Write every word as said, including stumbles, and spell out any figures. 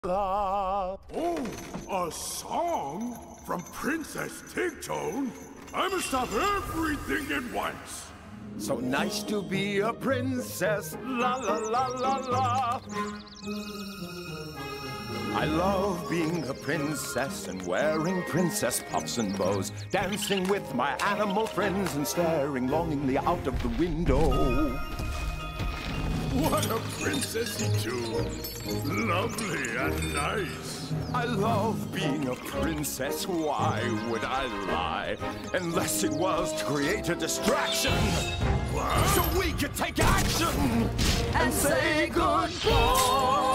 la. Oh, a song from Princess Tigtone? I must stop everything at once. So nice to be a princess, la la la la la. I love being a princess and wearing princess puffs and bows, dancing with my animal friends and staring longingly out of the window. What a princessy tune! Lovely and nice. I love being a princess, why would I lie? Unless it was to create a distraction, What? so we could take action and say goodbye.